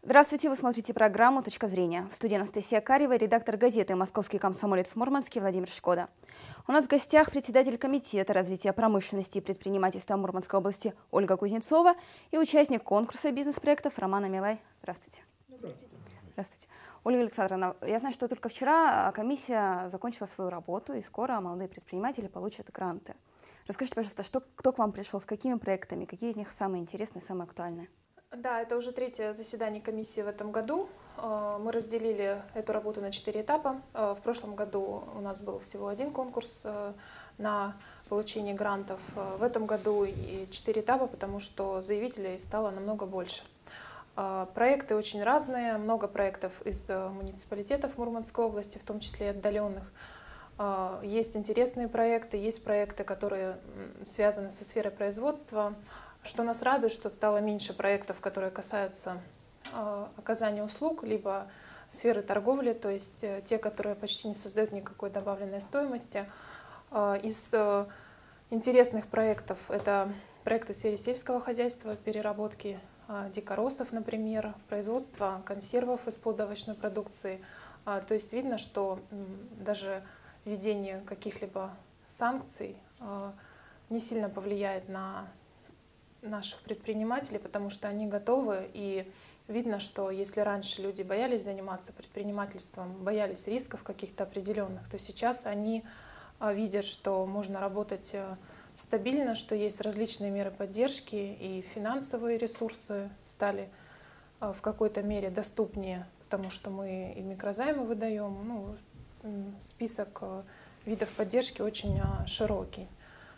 Здравствуйте, вы смотрите программу «Точка зрения». В студии Анастасия Карева, редактор газеты «Московский комсомолец Мурманский» Владимир Шкода. У нас в гостях председатель комитета развития промышленности и предпринимательства Мурманской области Ольга Кузнецова и участник конкурса бизнес-проектов Роман Амилай. Здравствуйте. Здравствуйте. Ольга Александровна, я знаю, что только вчера комиссия закончила свою работу, и скоро молодые предприниматели получат гранты. Расскажите, пожалуйста, кто к вам пришел, с какими проектами, какие из них самые интересные, самые актуальные? Да, это уже третье заседание комиссии в этом году. Мы разделили эту работу на 4 этапа. В прошлом году у нас был всего один конкурс на получение грантов. В этом году и 4 этапа, потому что заявителей стало намного больше. Проекты очень разные, много проектов из муниципалитетов Мурманской области, в том числе и отдаленных. Есть интересные проекты, есть проекты, которые связаны со сферой производства. Что нас радует, что стало меньше проектов, которые касаются оказания услуг, либо сферы торговли, то есть те, которые почти не создают никакой добавленной стоимости. Из интересных проектов это проекты в сфере сельского хозяйства, переработки дикоросов, например, производства консервов из плодоовощной продукции. То есть видно, что даже введение каких-либо санкций не сильно повлияет на наших предпринимателей, потому что они готовы, и видно, что если раньше люди боялись заниматься предпринимательством, боялись рисков каких-то определенных, то сейчас они видят, что можно работать стабильно, что есть различные меры поддержки, и финансовые ресурсы стали в какой-то мере доступнее, потому что мы и микрозаймы выдаем, список видов поддержки очень широкий.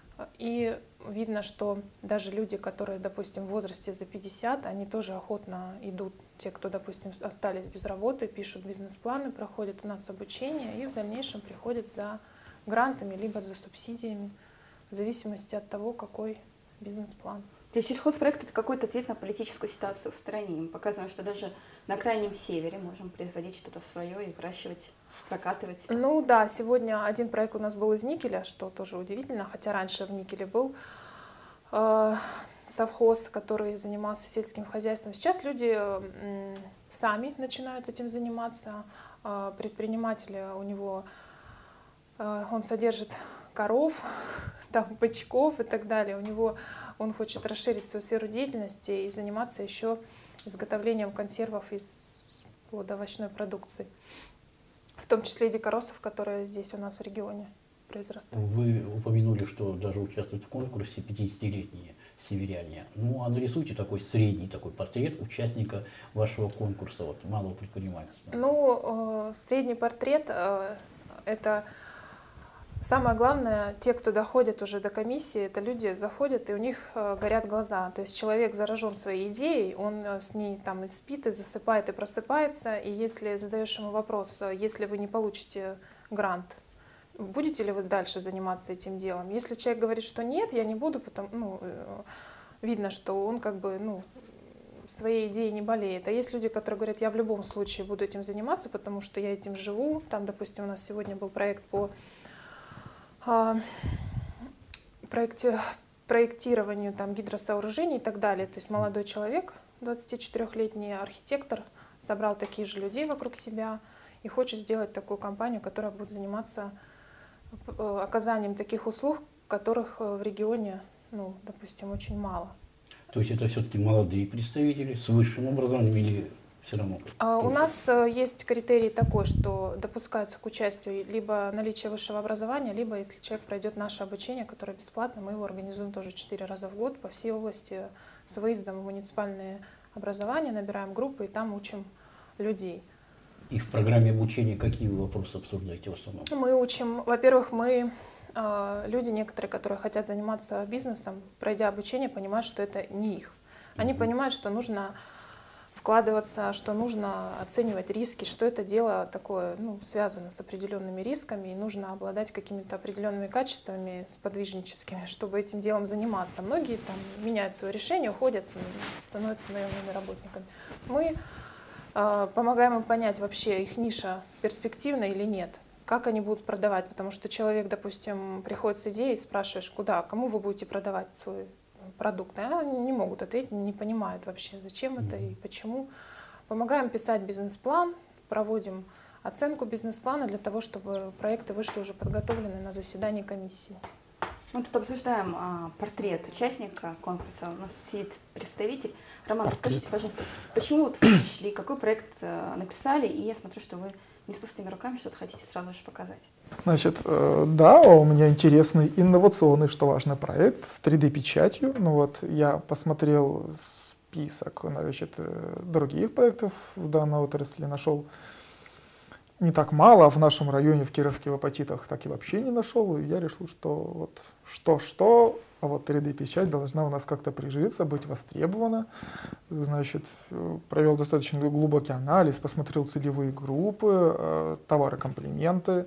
И видно, что даже люди, которые, допустим, в возрасте за 50, они тоже охотно идут. Те, кто, допустим, остались без работы, пишут бизнес-планы, проходят у нас обучение и в дальнейшем приходят за грантами либо за субсидиями, в зависимости от того, какой бизнес-план. То есть сельхозпроект — это какой-то ответ на политическую ситуацию в стране. Мы показываем, что даже на Крайнем Севере можем производить что-то свое и выращивать, закатывать. Ну да, сегодня один проект у нас был из никеля, что тоже удивительно, хотя раньше в никеле был совхоз, который занимался сельским хозяйством. Сейчас люди сами начинают этим заниматься. Предприниматели у него, он содержит коров, там, бычков и так далее. Он хочет расширить свою сферу деятельности и заниматься еще изготовлением консервов из плодоовощной продукции, в том числе и дикоросов, которые здесь у нас в регионе произрастают. Вы упомянули, что даже участвуют в конкурсе 50-летние северяне. А нарисуйте такой средний портрет участника вашего конкурса, малого предпринимательства. Средний портрет это самое главное, те, кто доходят уже до комиссии, это люди заходят, и у них горят глаза. То есть человек заражен своей идеей, он с ней там и спит, и засыпает, и просыпается. И если задаешь ему вопрос, если вы не получите грант, будете ли вы дальше заниматься этим делом? Если человек говорит, что нет, я не буду, видно, что он своей идеей не болеет. А есть люди, которые говорят, я в любом случае буду этим заниматься, потому что я этим живу. Там, допустим, у нас сегодня был проект по проектированию гидросооружений и так далее. То есть молодой человек, 24-летний архитектор, собрал таких же людей вокруг себя и хочет сделать такую компанию, которая будет заниматься оказанием таких услуг, которых в регионе, допустим, очень мало. То есть это все-таки молодые представители с высшим образованием или все равно? У нас есть критерий такой, что допускаются к участию либо наличие высшего образования, либо если человек пройдет наше обучение, которое бесплатно, мы его организуем тоже 4 раза в год по всей области с выездом в муниципальные образования, набираем группы и там учим людей. И в программе обучения какие вы вопросы обсуждаете в основном? Мы учим, во-первых, люди некоторые, которые хотят заниматься бизнесом, пройдя обучение, понимают, что это не их. Они понимают, что нужно вкладываться, что нужно оценивать риски, что это дело такое, связано с определенными рисками, и нужно обладать какими-то определенными качествами сподвижническими, чтобы этим делом заниматься. Многие меняют свое решение, уходят, становятся наемными работниками. Мы помогаем им понять, вообще их ниша перспективна или нет, как они будут продавать, потому что человек, допустим, приходит с идеей, спрашиваешь, кому вы будете продавать свой продукт, они не могут ответить, не понимают вообще, зачем это и почему. Помогаем писать бизнес-план, проводим оценку бизнес-плана для того, чтобы проекты вышли уже подготовленные на заседании комиссии. Мы тут обсуждаем портрет участника конкурса. У нас сидит представитель. Роман, расскажите, пожалуйста, почему вот вы пришли, какой проект написали, и я смотрю, что вы не с пустыми руками что-то хотите сразу же показать. Значит, да, у меня интересный инновационный, что важно, проект с 3D-печатью. Ну вот, я посмотрел список, значит, других проектов в данной отрасли, нашел не так мало, а в нашем районе, в Кировских апатитах, так и вообще не нашел. И я решил, что вот что, а вот 3D-печать должна у нас как-то прижиться, быть востребована. Значит, провел достаточно глубокий анализ, посмотрел целевые группы, товары-комплименты.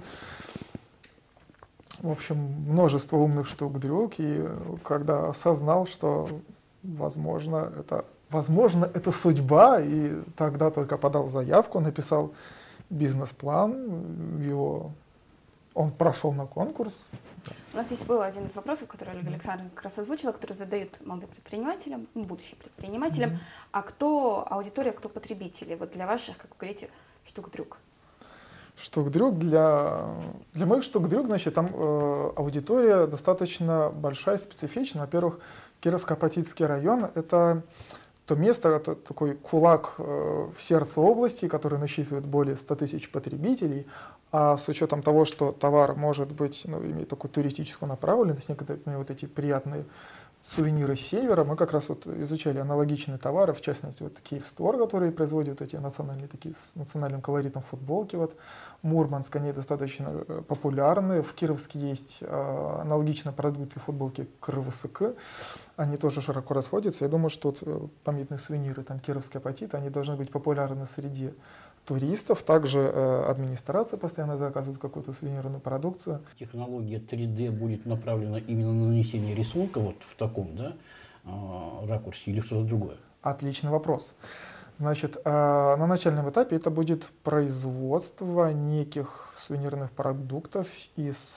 В общем, множество умных штук-дрюк. И когда осознал, что возможно, это судьба, и тогда только подал заявку, написал бизнес-план, он прошел на конкурс. У нас здесь был один из вопросов, который Ольга Александровна как раз озвучила, который задают молодым предпринимателям, будущим предпринимателям. А кто аудитория, кто потребители? Вот для ваших, как вы говорите, штук-дрюк. Штук-дрюк для моих штук-дрюк, значит, там аудитория достаточно большая, специфичная. Во-первых, Кировско-Апатитский район — это то место, это такой кулак в сердце области, который насчитывает более 100 тысяч потребителей, а с учетом того, что товар может быть, имеет такую туристическую направленность, некоторые вот эти приятные сувениры с севера, мы как раз вот изучали аналогичные товары, в частности, вот Киевстор, который производит эти национальные, такие с национальным колоритом футболки, вот Мурманск, они достаточно популярны, в Кировске есть аналогичные продукты футболки КРВСК, они тоже широко расходятся. Я думаю, что вот памятные сувениры, там Кировский апатит, они должны быть популярны среди туристов. Также администрация постоянно заказывает какую-то сувенирную продукцию. Технология 3D будет направлена именно на нанесение рисунка вот в таком, да, ракурсе или что-то другое? Отличный вопрос. Значит, на начальном этапе это будет производство неких сувенирных продуктов из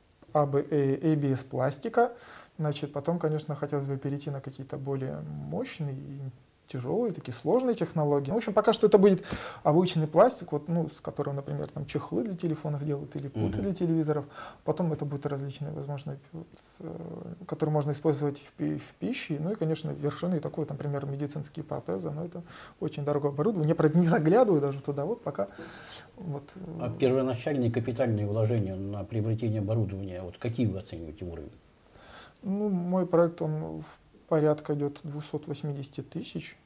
ABS пластика. Значит, потом, конечно, хотелось бы перейти на какие-то более мощные, тяжелые, такие сложные технологии. В общем, пока что это будет обычный пластик, вот, с которым, например, там, чехлы для телефонов делают или путы для телевизоров. Потом это будут различные, возможно, которые можно использовать в пище. Ну и, конечно, вершины такой, например, медицинские протезы. Но это очень дорогое оборудование. Я, правда, не заглядываю даже туда, вот пока. Вот. А первоначальные капитальные вложения на приобретение оборудования, вот какие вы оцениваете уровень? Ну, мой проект, он порядка идет 280 тысяч,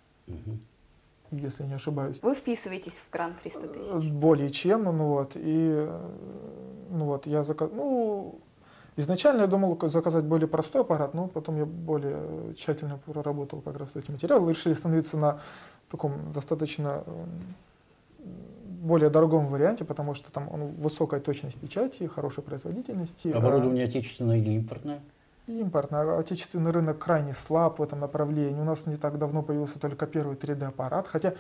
если не ошибаюсь. Вы вписываетесь в грант 300 тысяч? Более чем, я изначально я думал заказать более простой аппарат, но потом я более тщательно проработал как раз эти материалы, решили становиться на таком достаточно более дорогом варианте, потому что там высокая точность печати, хорошая производительность. Оборудование отечественное или импортное? Импортный. Отечественный рынок крайне слаб в этом направлении. У нас не так давно появился только первый 3D-аппарат. Хотя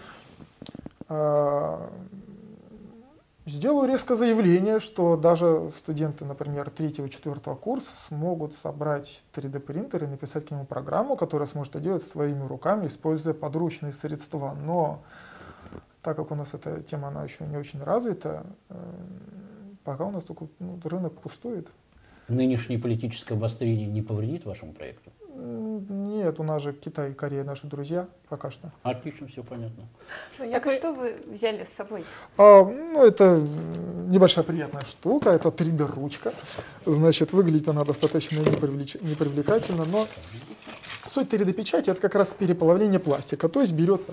сделаю резко заявление, что даже студенты, например, 3-4 курса смогут собрать 3D-принтер и написать к нему программу, которая сможет это делать своими руками, используя подручные средства. Но так как у нас эта тема она еще не очень развита, пока у нас только рынок пустует. Нынешнее политическое обострение не повредит вашему проекту? Нет, у нас же Китай и Корея наши друзья пока что. Отлично, все понятно. Так и что вы взяли с собой? Это небольшая приятная штука, это 3D-ручка. Значит, выглядит она достаточно непривлекательно, но суть 3D-печати это как раз переплавление пластика. То есть берется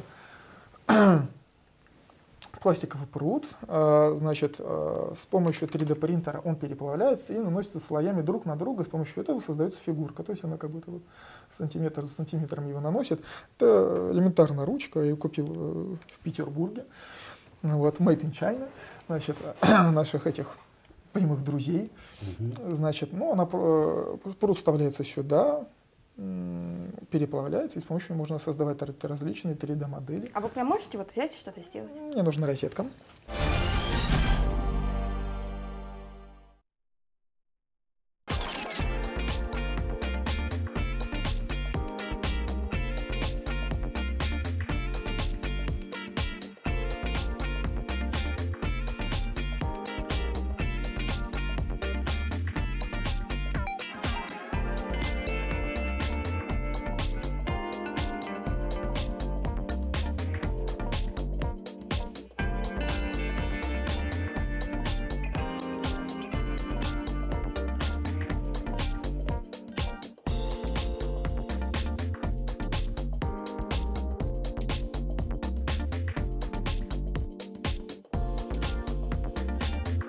пластиковый пруд, значит, с помощью 3D-принтера он переплавляется и наносится слоями друг на друга, с помощью этого создается фигурка, то есть она как будто вот сантиметр за сантиметром его наносит. Это элементарная ручка, я ее купил в Петербурге, вот, made in China, значит, наших этих прямых друзей, значит, пруд вставляется сюда, переплавляется, и с помощью него можно создавать различные 3D-модели. А вы прям можете вот взять что-то сделать? Мне нужна розетка.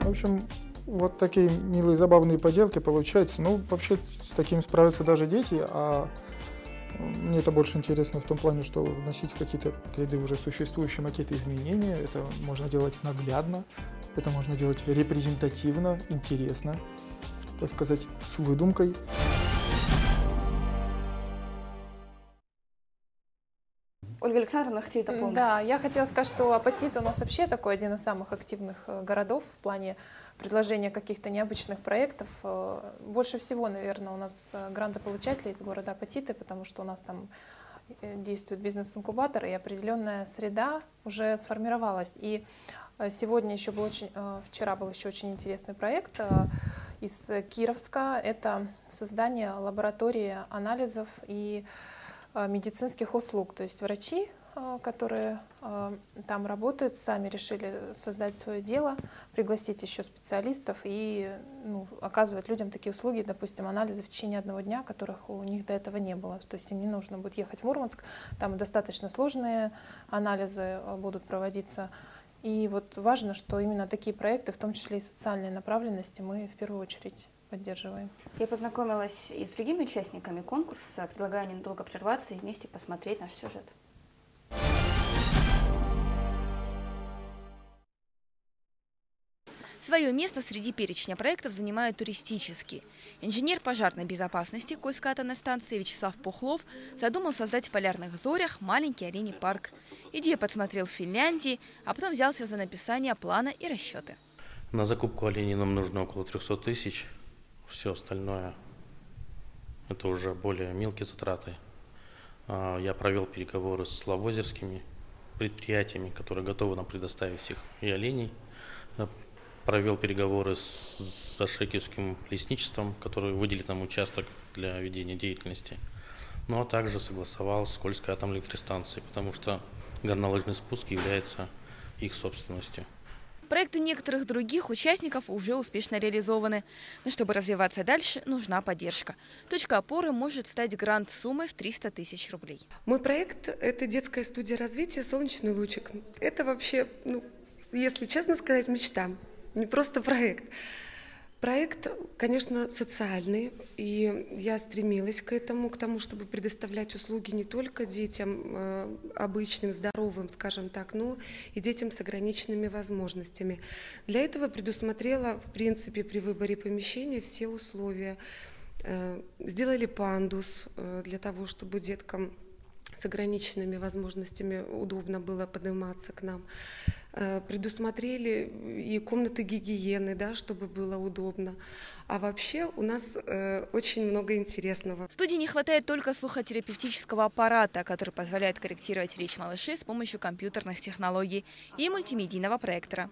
В общем, вот такие милые, забавные поделки получаются. Ну, вообще, с таким справятся даже дети, а мне это больше интересно в том плане, что вносить в какие-то 3D уже существующие макеты изменения. Это можно делать наглядно, это можно делать репрезентативно, интересно, так сказать, с выдумкой. Ольга Александровна, хотели дополнить? Да, я хотела сказать, что Апатит у нас вообще такой один из самых активных городов в плане предложения каких-то необычных проектов. Больше всего, наверное, у нас грантополучателей из города Апатиты, потому что у нас там действует бизнес-инкубатор, и определенная среда уже сформировалась. И сегодня еще был вчера был еще очень интересный проект из Кировска. Это создание лаборатории анализов и медицинских услуг. То есть врачи, которые там работают, сами решили создать свое дело, пригласить еще специалистов и оказывать людям такие услуги, допустим, анализы в течение одного дня, которых у них до этого не было. То есть им не нужно будет ехать в Мурманск, там достаточно сложные анализы будут проводиться. И вот важно, что именно такие проекты, в том числе и социальные направленности, мы в первую очередь поддерживаем. Я познакомилась и с другими участниками конкурса. Предлагаю ненадолго прерваться и вместе посмотреть наш сюжет. Свое место среди перечня проектов занимают туристические. Инженер пожарной безопасности Кольской атомной станции Вячеслав Пухлов задумал создать в Полярных зорях маленький оленей парк. Идею подсмотрел в Финляндии, а потом взялся за написание плана и расчеты. На закупку оленей нам нужно около 300 тысяч. Все остальное – это уже более мелкие затраты. Я провел переговоры с лавозерскими предприятиями, которые готовы нам предоставить всех и оленей. Провел переговоры с Ашекиевским лесничеством, который выделит нам участок для ведения деятельности. Ну а также согласовал с Кольской атомной электростанцией, потому что горнолыжный спуск является их собственностью. Проекты некоторых других участников уже успешно реализованы. Но чтобы развиваться дальше, нужна поддержка. Точка опоры может стать грант суммой в 300 тысяч рублей. Мой проект – это детская студия развития «Солнечный лучик». Это вообще, если честно сказать, мечта, не просто проект. Проект, конечно, социальный, и я стремилась к тому, чтобы предоставлять услуги не только детям обычным, здоровым, скажем так, но и детям с ограниченными возможностями. Для этого предусмотрела, в принципе, при выборе помещения все условия. Сделали пандус для того, чтобы деткам с ограниченными возможностями удобно было подниматься к нам. Предусмотрели и комнаты гигиены, да, чтобы было удобно. А вообще у нас очень много интересного. В студии не хватает только слухотерапевтического аппарата, который позволяет корректировать речь малышей с помощью компьютерных технологий, и мультимедийного проектора.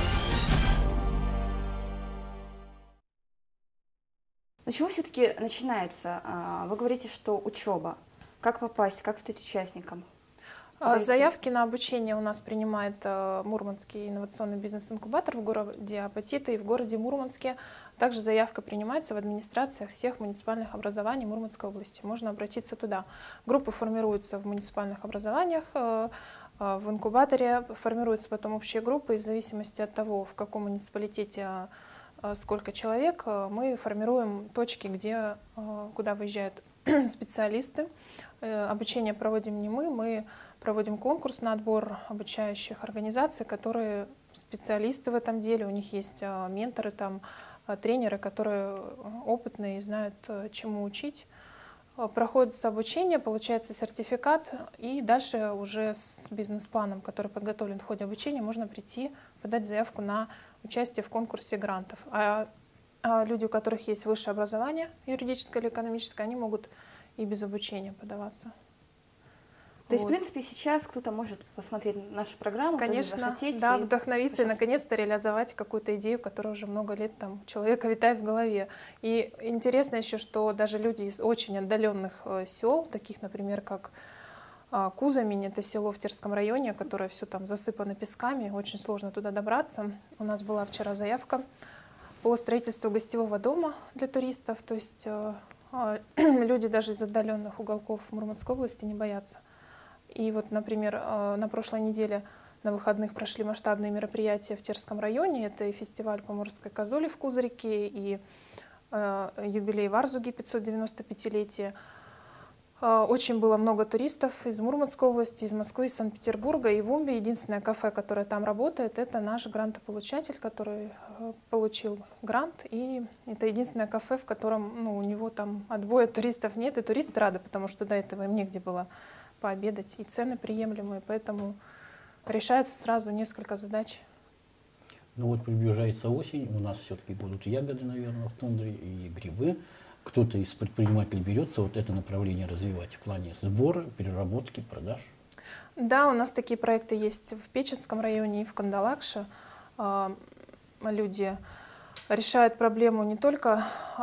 Но чего все-таки начинается? Вы говорите, что учеба. Как попасть, как стать участником? Заявки на обучение у нас принимает Мурманский инновационный бизнес-инкубатор в городе Апатиты и в городе Мурманске. Также заявка принимается в администрациях всех муниципальных образований Мурманской области. Можно обратиться туда. Группы формируются в муниципальных образованиях, в инкубаторе формируются потом общие группы, и в зависимости от того, в каком муниципалитете сколько человек, мы формируем точки, куда выезжают специалисты. Обучение проводим не мы проводим конкурс на отбор обучающих организаций, которые специалисты в этом деле, у них есть менторы, тренеры, которые опытные и знают, чему учить. Проходится обучение, получается сертификат, и дальше уже с бизнес-планом, который подготовлен в ходе обучения, можно прийти, подать заявку на участие в конкурсе грантов. А люди, у которых есть высшее образование, юридическое или экономическое, они могут и без обучения подаваться. То есть, в принципе, сейчас кто-то может посмотреть нашу программу, конечно, захотеть, да, вдохновиться и наконец-то реализовать какую-то идею, которая уже много лет у человека витает в голове. И интересно еще, что даже люди из очень отдаленных сел, таких, например, как Кузамень, это село в Терском районе, которое все там засыпано песками, очень сложно туда добраться. У нас была вчера заявка по строительству гостевого дома для туристов, то есть люди даже из отдаленных уголков Мурманской области не боятся. И вот, например, на прошлой неделе на выходных прошли масштабные мероприятия в Терском районе. Это и фестиваль поморской козули в Кузырике, и юбилей Варзуги, 595-летие. Очень было много туристов из Мурманской области, из Москвы, из Санкт-Петербурга. И в Умбе единственное кафе, которое там работает, это наш грантополучатель, который получил грант. И это единственное кафе, в котором у него там отбоя туристов нет. И туристы рады, потому что до этого им негде было пообедать. И цены приемлемые, поэтому решается сразу несколько задач. Ну вот приближается осень, у нас все-таки будут ягоды, наверное, в тундре и грибы. Кто-то из предпринимателей берется вот это направление развивать в плане сбора, переработки, продаж? Да, у нас такие проекты есть в Печенском районе и в Кандалакше. Люди решают проблему не только,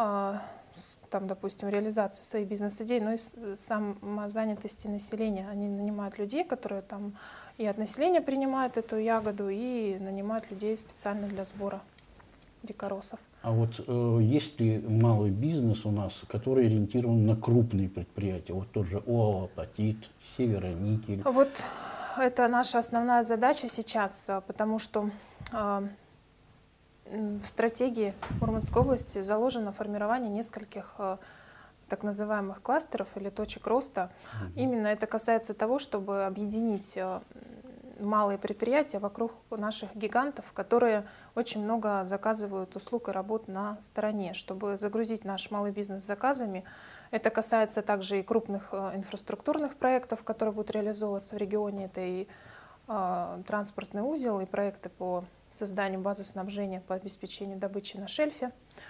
там, допустим, реализации своих бизнес-идей, но и самозанятости населения. Они нанимают людей, которые там и от населения принимают эту ягоду, и нанимают людей специально для сбора дикоросов. А вот есть ли малый бизнес у нас, который ориентирован на крупные предприятия? Вот тот же ОАО «Апатит», «Североникель». Вот это наша основная задача сейчас, потому что в стратегии Мурманской области заложено формирование нескольких так называемых кластеров или точек роста. Именно это касается того, чтобы объединить малые предприятия вокруг наших гигантов, которые очень много заказывают услуг и работ на стороне, чтобы загрузить наш малый бизнес заказами. Это касается также и крупных инфраструктурных проектов, которые будут реализовываться в регионе. Это и транспортный узел, и проекты по созданию базы снабжения по обеспечению добычи на шельфе.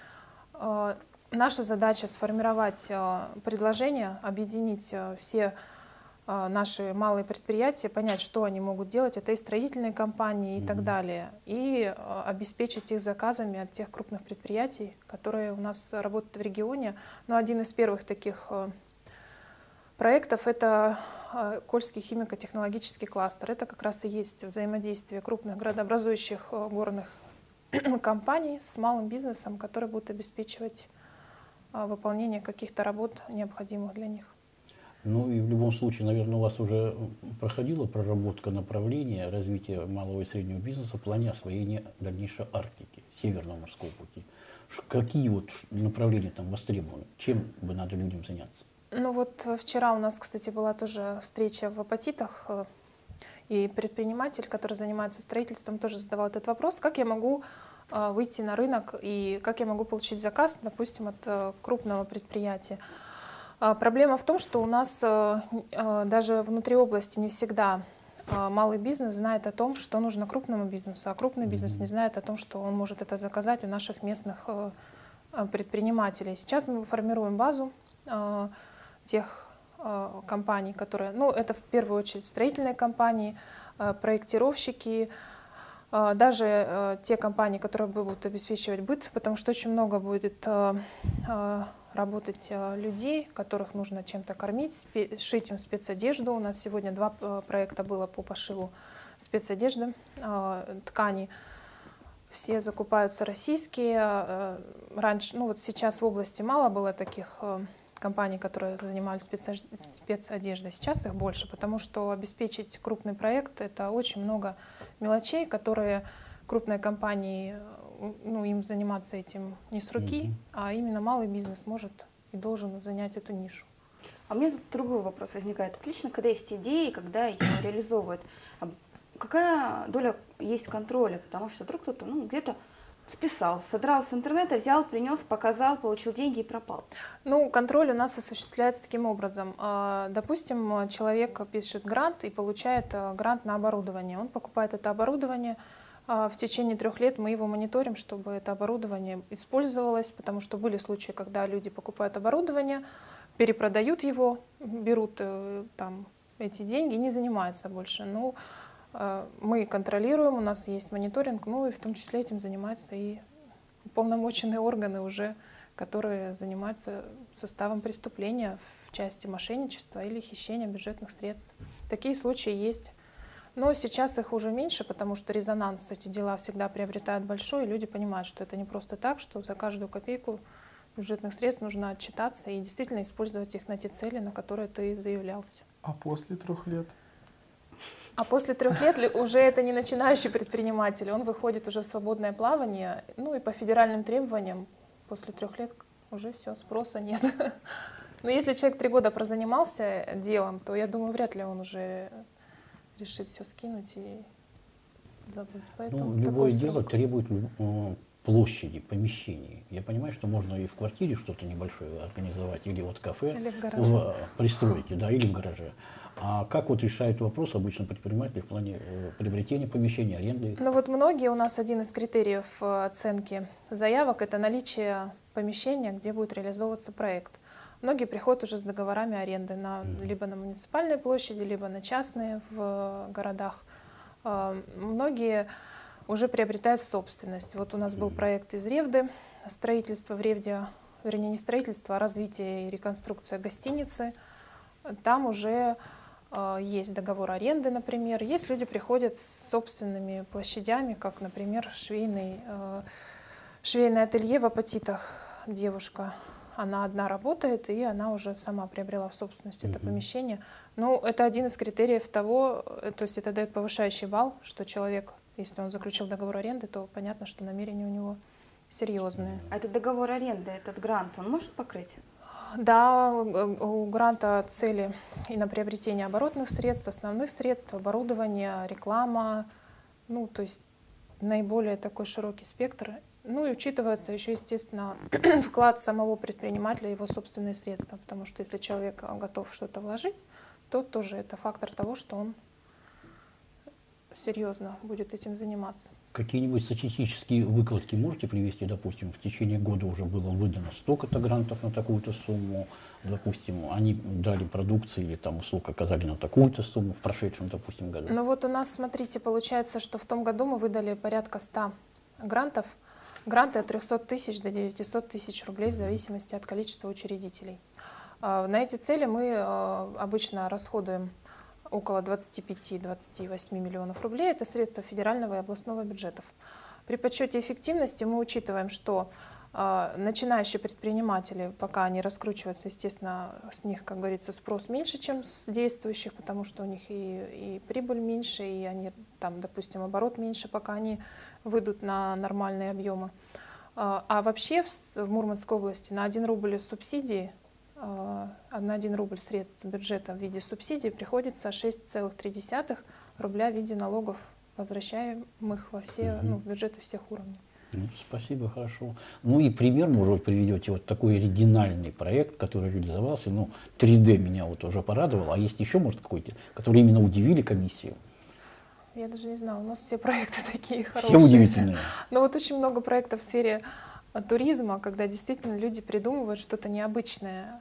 Наша задача сформировать предложение, объединить все наши малые предприятия, понять, что они могут делать, это и строительные компании и так далее, и обеспечить их заказами от тех крупных предприятий, которые у нас работают в регионе. Но один из первых таких проектов — это Кольский химико-технологический кластер. Это как раз и есть взаимодействие крупных градообразующих горных компаний с малым бизнесом, который будет обеспечивать выполнение каких-то работ, необходимых для них. Ну и в любом случае, наверное, у вас уже проходила проработка направления развития малого и среднего бизнеса в плане освоения дальнейшей Арктики, Северного морского пути. Какие вот направления там востребованы? Чем бы надо людям заняться? Ну вот вчера у нас, кстати, была тоже встреча в Апатитах, и предприниматель, который занимается строительством, тоже задавал этот вопрос: как я могу выйти на рынок и как я могу получить заказ, допустим, от крупного предприятия. Проблема в том, что у нас даже внутри области не всегда малый бизнес знает о том, что нужно крупному бизнесу, а крупный бизнес не знает о том, что он может это заказать у наших местных предпринимателей. Сейчас мы формируем базу тех компаний, которые, ну, это в первую очередь строительные компании, проектировщики, даже те компании, которые будут обеспечивать быт, потому что очень много будет работать людей, которых нужно чем-то кормить, шить им спецодежду. У нас сегодня 2 проекта было по пошиву спецодежды, ткани. Все закупаются российские. Раньше, ну вот сейчас в области мало было таких компаний, которые занимались спецодеждой. Сейчас их больше, потому что обеспечить крупный проект — это очень много мелочей, которые крупные компании, ну, им заниматься этим не с руки, а именно малый бизнес может и должен занять эту нишу. А у меня тут другой вопрос возникает. Отлично, когда есть идеи, когда ее реализовывают. А какая доля есть контроля? Потому что вдруг кто-то где-то списал, содрал с интернета, взял, принес, показал, получил деньги и пропал. Ну, контроль у нас осуществляется таким образом. Допустим, человек пишет грант и получает грант на оборудование. Он покупает это оборудование. В течение 3 лет мы его мониторим, чтобы это оборудование использовалось, потому что были случаи, когда люди покупают оборудование, перепродают его, берут там эти деньги и не занимаются больше. Ну, мы контролируем, у нас есть мониторинг, ну и в том числе этим занимаются и уполномоченные органы уже, которые занимаются составом преступления в части мошенничества или хищения бюджетных средств. Такие случаи есть. Но сейчас их уже меньше, потому что резонанс эти дела всегда приобретают большой, и люди понимают, что это не просто так, что за каждую копейку бюджетных средств нужно отчитаться и действительно использовать их на те цели, на которые ты заявлялся. А после 3 лет? А после 3 лет уже это не начинающий предприниматель, он выходит уже в свободное плавание, ну и по федеральным требованиям после 3 лет уже все, спроса нет. Но если человек 3 года прозанимался делом, то я думаю, вряд ли он уже решит все скинуть и забыть. Поэтому любое дело требует площади, помещений. Я понимаю, что можно и в квартире что-то небольшое организовать, или вот кафе или в гараже. Пристройки, да, или в гараже. А как вот решает вопрос обычно предприниматели в плане приобретения помещения, аренды? Ну вот многие у нас один из критериев оценки заявок — это наличие помещения, где будет реализовываться проект. Многие приходят уже с договорами аренды либо на муниципальной площади, либо на частные в городах. Многие уже приобретают в собственность. Вот у нас был проект из Ревды, строительство в Ревде, вернее не строительство, а развитие и реконструкция гостиницы. Там уже есть договор аренды, например. Есть люди, приходят с собственными площадями, как, например, швейное ателье в Апатитах. Девушка, она одна работает, и она уже сама приобрела в собственность это помещение. Ну, это один из критериев того, то есть это дает повышающий балл, что человек, если он заключил договор аренды, то понятно, что намерения у него серьезные. А этот договор аренды, этот грант, он может покрыть? Да, у гранта цели и на приобретение оборотных средств, основных средств, оборудования, реклама, ну, то есть наиболее такой широкий спектр. Ну и учитывается еще, естественно, вклад самого предпринимателя, его собственные средства, потому что если человек готов что-то вложить, то тоже это фактор того, что он серьезно будет этим заниматься. Какие-нибудь статистические выкладки можете привести, допустим, в течение года уже было выдано столько-то грантов на такую-то сумму, допустим, они дали продукции или там услуг оказали на такую-то сумму в прошедшем, допустим, году? Ну вот у нас, смотрите, получается, что в том году мы выдали порядка 100 грантов. Гранты от 300 тысяч до 900 тысяч рублей в зависимости от количества учредителей. На эти цели мы обычно расходуем около 25-28 миллионов рублей. Это средства федерального и областного бюджетов. При подсчете эффективности мы учитываем, что начинающие предприниматели, пока они раскручиваются, естественно, с них, как говорится, спрос меньше, чем с действующих, потому что у них и прибыль меньше, и они там, допустим, оборот меньше, пока они выйдут на нормальные объемы. А вообще в Мурманской области на 1 рубль субсидии, на 1 рубль средств бюджета в виде субсидий приходится 6,3 рубля в виде налогов, возвращаемых во все, в бюджеты всех уровней. Спасибо, хорошо. Ну и пример, может быть, приведете вот такой оригинальный проект, который реализовался. 3D меня вот уже порадовал, а есть еще, может, какой-то, который именно удивили комиссию? Я даже не знаю, у нас все проекты такие хорошие. Все удивительные. Но вот очень много проектов в сфере туризма, когда действительно люди придумывают что-то необычное.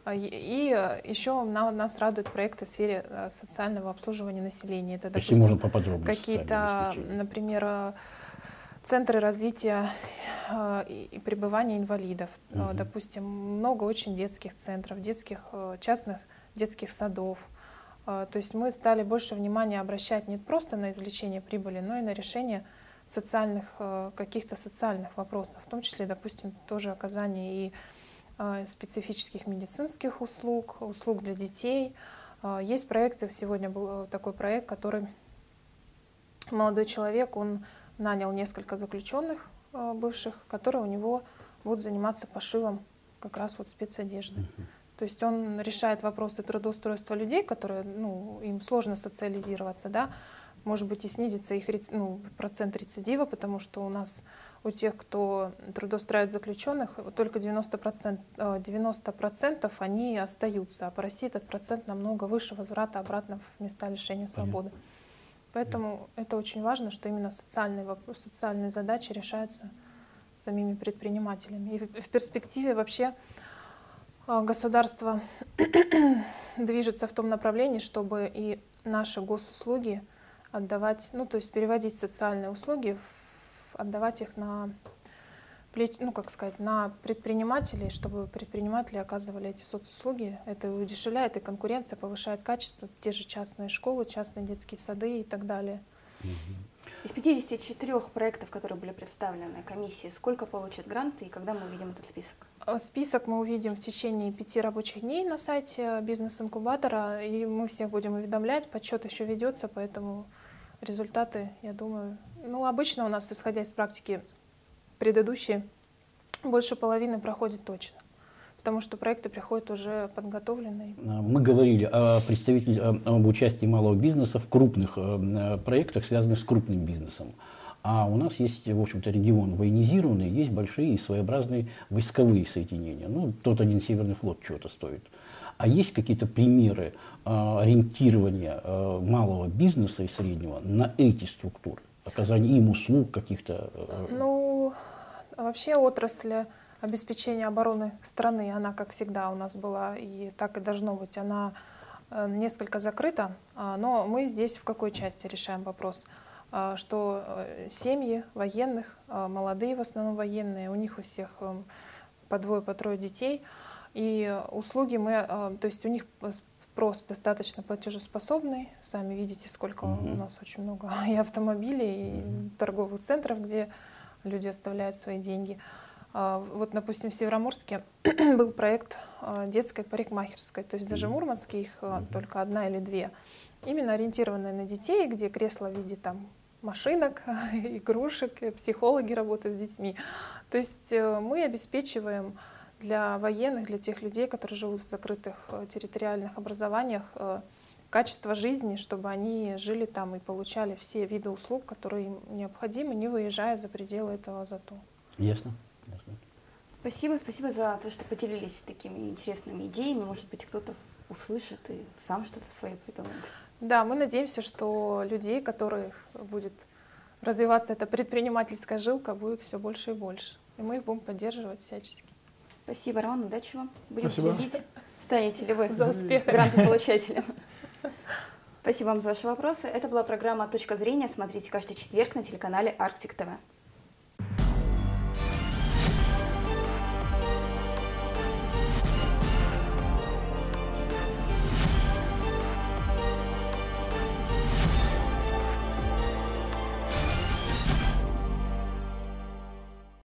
И еще нас радуют проекты в сфере социального обслуживания населения. Это, допустим, какие-то, например, центры развития и пребывания инвалидов. Допустим, много очень детских центров, частных детских садов. То есть мы стали больше внимания обращать не просто на извлечение прибыли, но и на решение каких-то социальных вопросов, в том числе, допустим, тоже оказание и специфических медицинских услуг для детей. Есть проекты, сегодня был такой проект, который молодой человек, он нанял несколько заключенных бывших, которые у него будут заниматься пошивом как раз вот спецодежды. То есть он решает вопросы трудоустройства людей, которые, им сложно социализироваться, да, может быть, и снизится их процент рецидива, потому что у нас у тех, кто трудоустраивает заключенных, только 90% они остаются, а по России этот процент намного выше возврата обратно в места лишения свободы. Поэтому это очень важно, что именно социальные задачи решаются самими предпринимателями. И в перспективе вообще государство движется в том направлении, чтобы и наши госуслуги отдавать, то есть переводить социальные услуги, отдавать их на предпринимателей, чтобы предприниматели оказывали эти соцуслуги. Это удешевляет, и конкуренция повышает качество, те же частные школы, частные детские сады и так далее. Из 54 проектов, которые были представлены комиссии, сколько получат гранты и когда мы увидим этот список? Список мы увидим в течение 5 рабочих дней на сайте бизнес-инкубатора, и мы всех будем уведомлять. Подсчет еще ведется, поэтому результаты, я думаю, обычно у нас, исходя из практики предыдущие, больше половины проходит точно, потому что проекты приходят уже подготовленные. Мы говорили об участии малого бизнеса в крупных проектах, связанных с крупным бизнесом. А у нас есть, в общем-то, регион военизированный, есть большие и своеобразные войсковые соединения. Тот один Северный флот чего-то стоит. А есть какие-то примеры ориентирования малого бизнеса и среднего на эти структуры? Оказание им услуг каких-то? Вообще отрасль обеспечения обороны страны, она, как всегда, у нас была, и так и должно быть, она несколько закрыта. Но мы здесь в какой части решаем вопрос? Что семьи военных, молодые в основном военные, у них у всех по двое, по трое детей, и услуги то есть у них спрос достаточно платежеспособный, сами видите, сколько у нас очень много и автомобилей, и торговых центров, где люди оставляют свои деньги. Вот, допустим, в Североморске был проект детской парикмахерской, то есть даже в Мурманске их только 1 или 2, именно ориентированные на детей, где кресло в виде машинок, игрушек, психологи работают с детьми. То есть мы обеспечиваем для военных, для тех людей, которые живут в закрытых территориальных образованиях, качество жизни, чтобы они жили там и получали все виды услуг, которые им необходимы, не выезжая за пределы этого АЗОТО. Ясно. Спасибо за то, что поделились такими интересными идеями. Может быть, кто-то услышит и сам что-то свое придумает. Да, мы надеемся, что людей, которых будет развиваться эта предпринимательская жилка, будет все больше и больше. И мы их будем поддерживать всячески. Спасибо, Роман, удачи вам. Будем Спасибо. следить, станете ли вы за успех грантополучателем. Спасибо вам за ваши вопросы. Это была программа «Точка зрения». Смотрите каждый четверг на телеканале Арктик ТВ.